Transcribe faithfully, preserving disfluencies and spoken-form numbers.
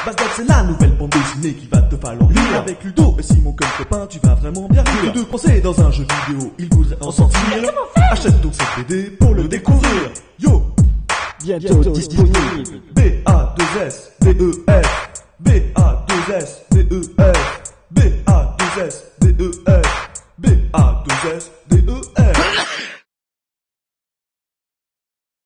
Basdog, c'est la nouvelle bande dessinée qui va te falloir lire. Avec Ludo et Simon comme copain, tu vas vraiment bien rire. Tous deux pensés dans un jeu vidéo, ils voudraient en sortir. Achète donc cette B D pour le découvrir. Yo! Bientôt disponible. B A deux S D E F B A deux S D E F B A deux S D E F B A deux S D E F